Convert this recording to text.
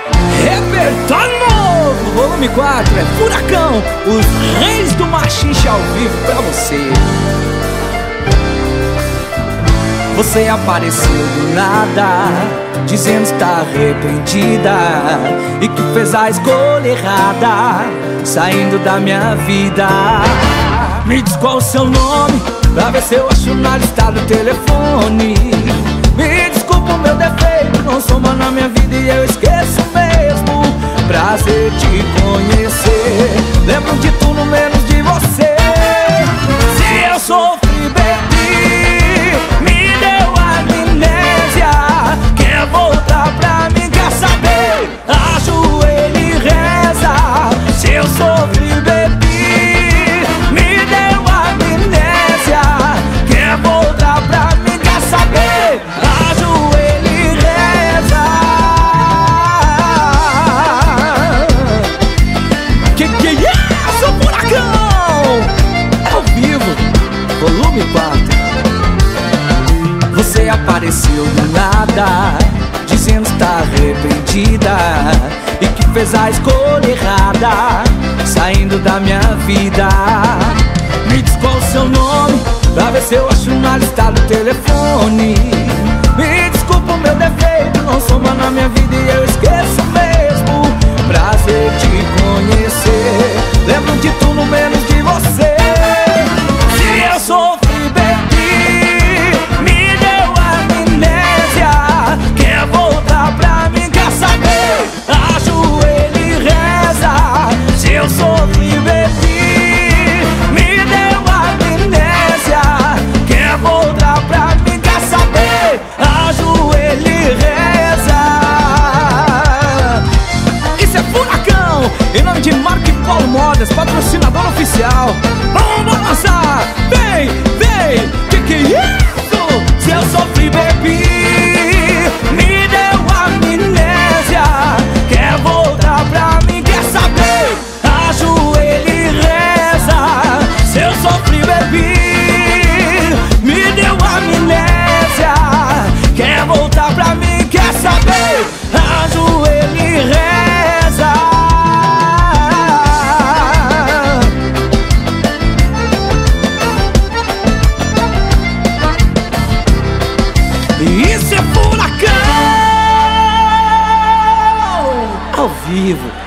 Repertório novo, volume 4, é Furacão, os reis do machixe ao vivo pra você. Você apareceu do nada, dizendo estar arrependida e que fez a escolha errada, saindo da minha vida. Me diz qual o seu nome, pra ver se eu acho na lista do telefone. Me desculpa o meu defeito, não soma na minha vida e eu esqueço mesmo. Prazer te conhecer, lembro de tudo menos de você. Se eu sofri, bebi, me deu amnésia. Quer voltar pra mim, quer saber? Ajoelha e reza. Se eu sofri, bebi, me deu amnésia. Quer voltar pra mim, quer saber? Ajoelha e reza. Que é isso, Furacão? É ao vivo, volume 4. Você apareceu do nada, dizendo estar arrependida e que fez a escolha errada, saindo da minha vida. Me diz qual o seu nome, pra ver se eu acho na lista do telefone. Me desculpa o meu defeito, não soma na minha vida e eu esqueço mesmo. Prazer te conhecer, lembro de tudo menos de você. Se eu sofri, bebi, me deu amnésia. Quer voltar pra mim, quer saber? Ajoelha e reza. Se eu sofri, bebi, me deu amnésia. Quer voltar pra mim, quer saber? Ajoelha e reza. Isso é Furacão, em nome de Marco e Paulo Modas, patrocinador oficial. Vamos balançar, vem, vem. Que é isso? Se eu sofri, bebi, me deu amnésia. Quer voltar pra mim, quer saber? Ajoelha e reza. Se eu sofri, bebi, me deu amnésia. Quer voltar pra mim, quer saber? Ajoelha e reza. Isso é Furacão ao vivo.